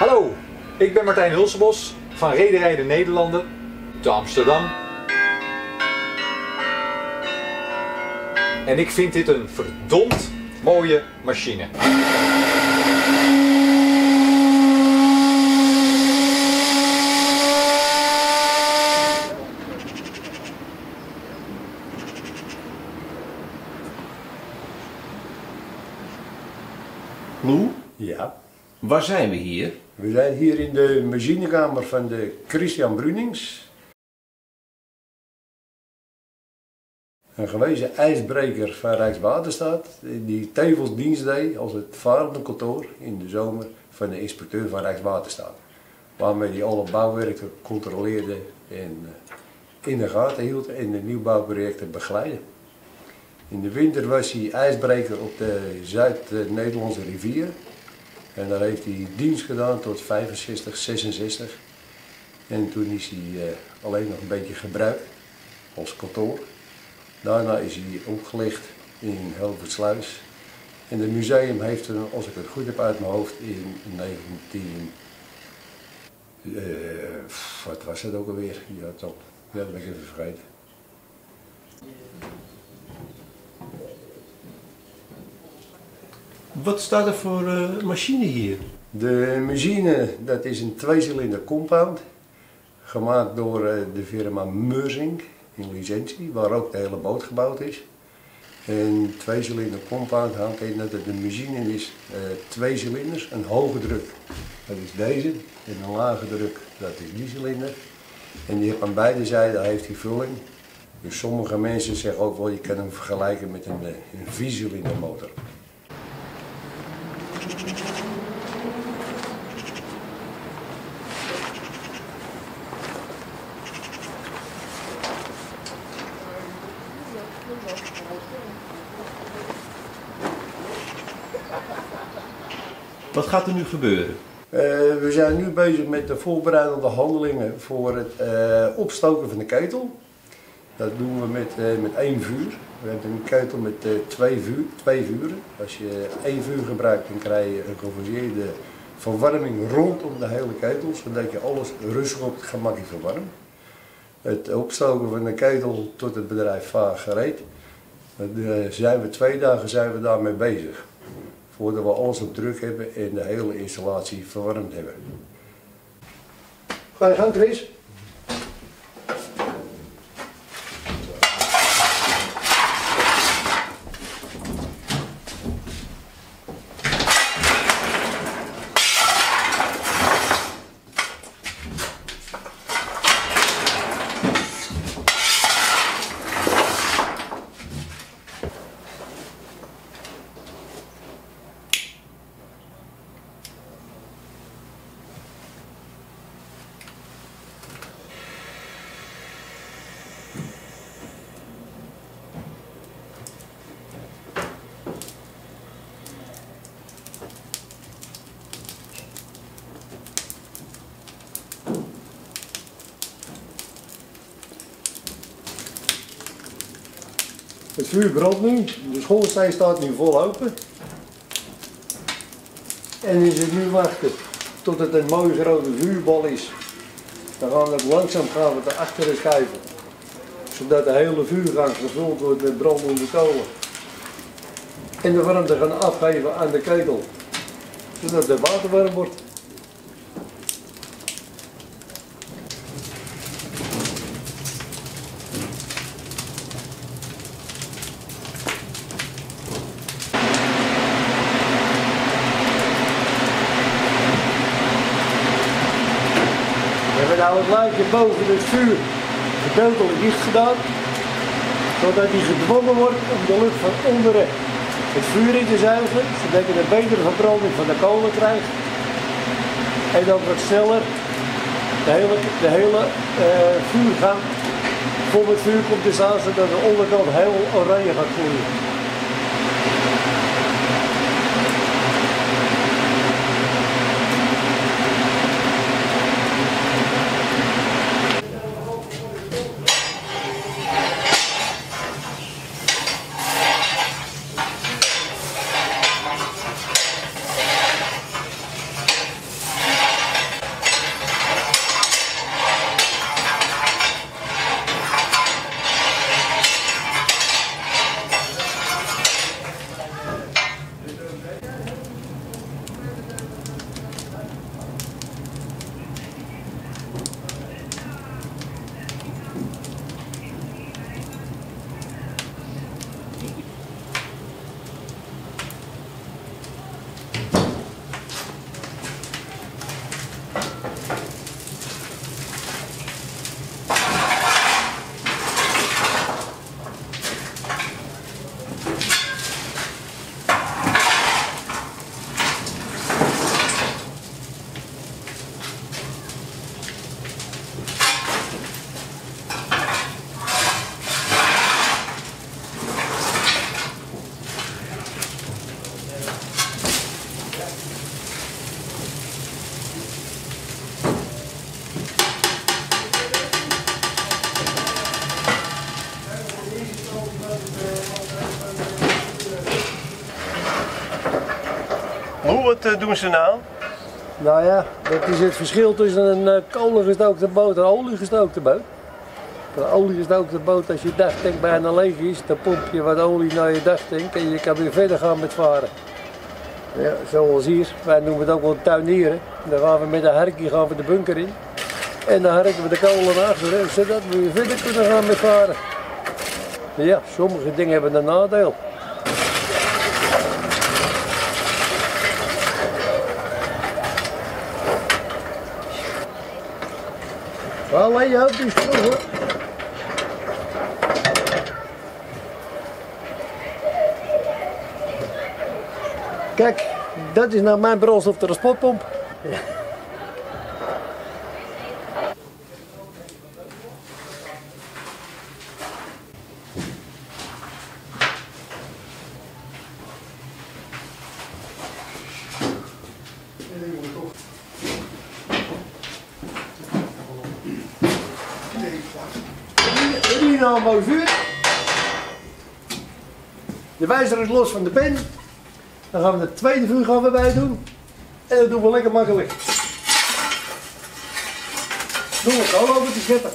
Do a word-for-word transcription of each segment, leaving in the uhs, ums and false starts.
Hallo, ik ben Martijn Hulsebos van Rederij de Nederlanden te Amsterdam. En ik vind dit een verdomd mooie machine. Lou? Ja. Waar zijn we hier? We zijn hier in de machinekamer van de Christian Brunings. Een gewezen ijsbreker van Rijkswaterstaat, die tevens dienst deed als het varende kantoor in de zomer van de inspecteur van Rijkswaterstaat. Waarmee hij alle bouwwerken controleerde en in de gaten hield en de nieuwbouwprojecten begeleidde. In de winter was hij ijsbreker op de Zuid-Nederlandse rivier. En daar heeft hij dienst gedaan tot vijfenzestig, zesenzestig. En toen is hij uh, alleen nog een beetje gebruikt als kantoor. Daarna is hij opgelicht in Helvoetsluis. En het museum heeft hem, als ik het goed heb uit mijn hoofd, in negentien... Uh, wat was het ook alweer? Ja, toch. Ja, dat ben ik even vergeten. Wat staat er voor uh, machine hier? De machine, dat is een tweecilinder compound, gemaakt door uh, de firma Mersing in licentie, waar ook de hele boot gebouwd is. Een tweecilinder compound houdt in dat het een machine is, uh, twee cilinders, een hoge druk, dat is deze, en een lage druk, dat is die cilinder. En die heeft aan beide zijden heeft die vulling. Dus sommige mensen zeggen ook wel, je kan hem vergelijken met een, een viercilinder motor. Wat gaat er nu gebeuren? Uh, we zijn nu bezig met de voorbereidende handelingen voor het uh, opstoken van de ketel. Dat doen we met, uh, met één vuur. We hebben een ketel met uh, twee, vuur, twee vuren. Als je één vuur gebruikt, dan krijg je een geforceerde verwarming rondom de hele ketel, zodat je alles rustig op het gemakje verwarmt. Het opstoken van de ketel tot het bedrijf vaag gereed. Uh, zijn we twee dagen zijn we daarmee bezig. Voordat we alles op druk hebben en de hele installatie verwarmd hebben. Ga je gang, Chris? Het vuur brandt nu, de schoorsteen staat nu vol open. En is het nu wachten tot het een mooie grote vuurbal is. Dan gaan we het langzaam gaan we het erachter schuiven. Zodat de hele vuurgang gevuld wordt met brandende kolen. En de warmte gaan afgeven aan de ketel. Zodat het water warm wordt. We hebben nou het luikje boven het vuur gedeeltelijk dicht gedaan, zodat hij gedwongen wordt om de lucht van onderen het vuur in te zuigen, zodat je een betere verbranding van de kolen krijgt. En dat wat sneller de hele, de hele uh, vuurgang vol met vuur komt te staan, zodat de onderkant heel oranje gaat gloeien. Hoe, wat uh, doen ze nou? Nou ja, dat is het verschil tussen een uh, kolengestookte boot en een oliegestookte boot. Een oliegestookte boot, als je dagtank bijna leeg is, dan pomp je wat olie naar je dagtank en je kan weer verder gaan met varen. Ja, zoals hier, wij noemen het ook wel tuinieren. Dan gaan we met een harkje gaan we de bunker in. En dan harken we de kolen achter, zodat we weer verder kunnen gaan met varen. Ja, sommige dingen hebben een nadeel. Alleen je houdt die schroef hoor. Kijk, dat is nou mijn brandstoftransportpomp. Ja. Hier nou een mooi vuur. De wijzer is los van de pen. Dan gaan we het tweede vuur gaan we bij doen. En dat doen we lekker makkelijk. Doen we kool over te scheppen.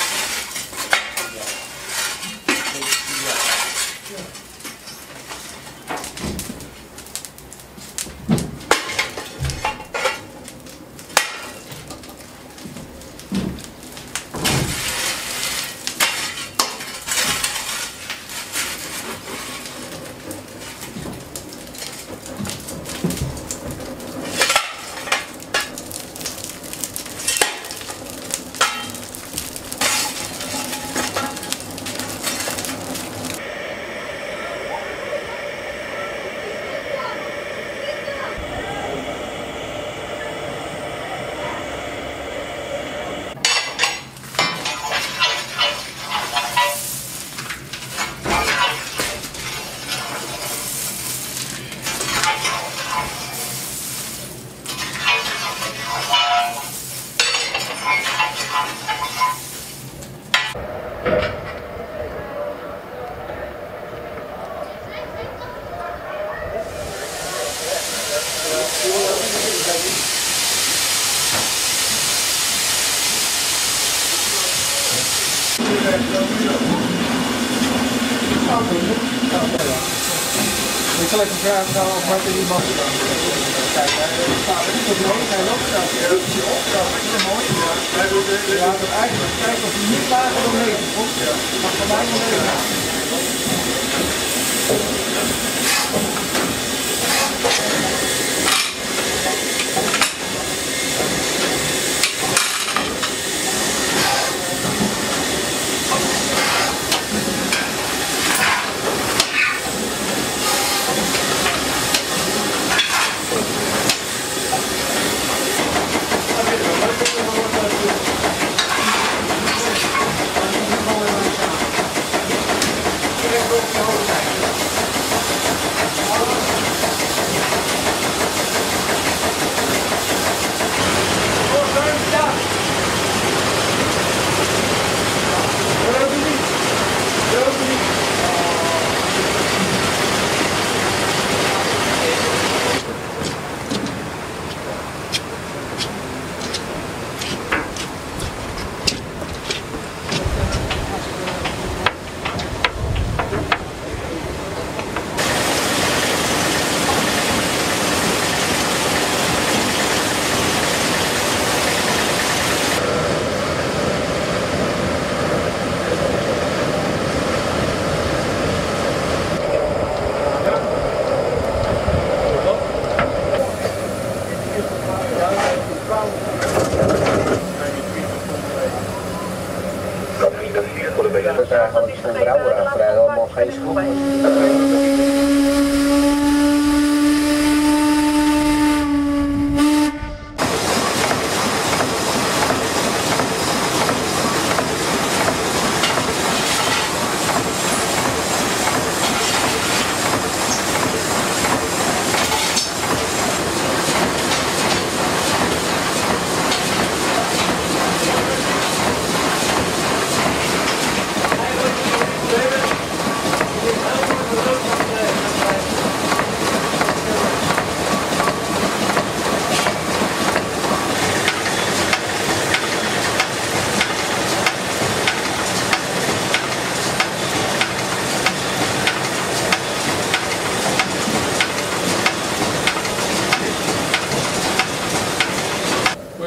Ik zal even vragen of Martin die mag. Kijk, hij staat er niet op nodig, hij loopt daar. Dat is mooi. Ja, dat eigenlijk kijken of hij niet lager dan negen komt. Mag van mij nog even.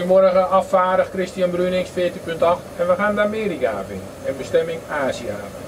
Goedemorgen, afvaardig Christian Brunings, veertien punt acht. En we gaan naar Amerika in, en bestemming Azië.